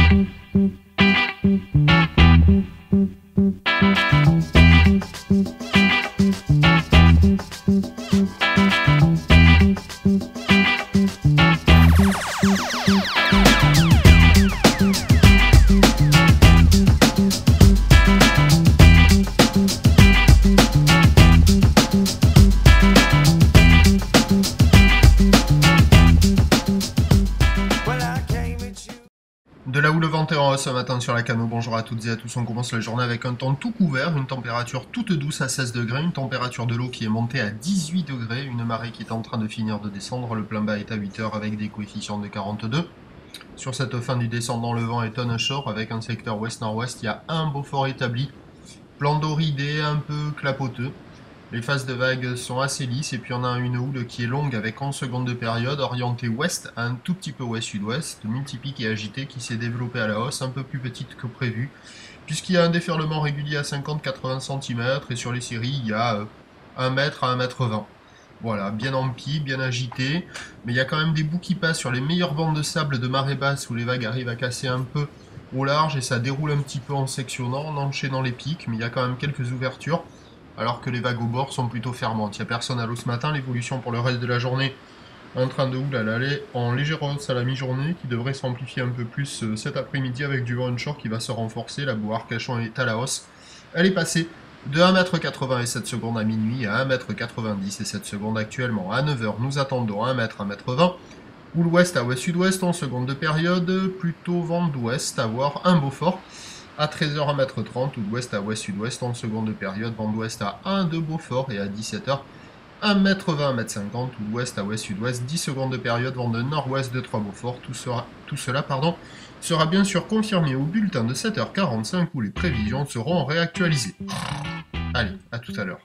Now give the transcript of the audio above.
De la houle ventée en hausse ce matin sur la Cano, bonjour à toutes et à tous, on commence la journée avec un temps tout couvert, une température toute douce à 16 degrés, une température de l'eau qui est montée à 18 degrés, une marée qui est en train de finir de descendre, le plein bas est à 8 heures avec des coefficients de 42. Sur cette fin du descendant, le vent est onshore avec un secteur ouest-nord-ouest, il y a un beau fort établi, plan d'eau ridé, un peu clapoteux. Les phases de vagues sont assez lisses et puis on a une houle qui est longue avec 11 secondes de période, orientée ouest à un tout petit peu ouest-sud-ouest, multipique et agitée qui s'est développée à la hausse, un peu plus petite que prévu, puisqu'il y a un déferlement régulier à 50-80 cm et sur les séries il y a 1 mètre à 1 mètre 20. Voilà, bien en pique, bien agité, mais il y a quand même des bouts qui passent sur les meilleures bandes de sable de marée basse où les vagues arrivent à casser un peu au large et ça déroule un petit peu en sectionnant, en enchaînant les pics, mais il y a quand même quelques ouvertures. Alors que les vagues au bord sont plutôt fermantes. Il n'y a personne à l'eau ce matin, l'évolution pour le reste de la journée en train de houle à l'aller en légère hausse à la mi-journée qui devrait s'amplifier un peu plus cet après-midi avec du vent onshore qui va se renforcer. La boue Arcachon est à la hausse. Elle est passée de 1,87 m et 7 secondes à minuit à 1,90 m et 7 secondes actuellement. À 9 h, nous attendons 1 m à 1,20 m. Houle ouest à ouest-sud-ouest en seconde de période, plutôt vent d'ouest, avoir un beau fort. À 13 h, 1,30 m, ou d'ouest à ouest-sud-ouest en seconde de période, vent d'ouest à 1 de Beaufort, et à 17 h, 1,20 m, 1,50 m, ou d'ouest à ouest-sud-ouest, 10 secondes de période, vent de nord-ouest de 3 Beaufort. Tout cela sera bien sûr confirmé au bulletin de 7h45 où les prévisions seront réactualisées. Allez, à tout à l'heure.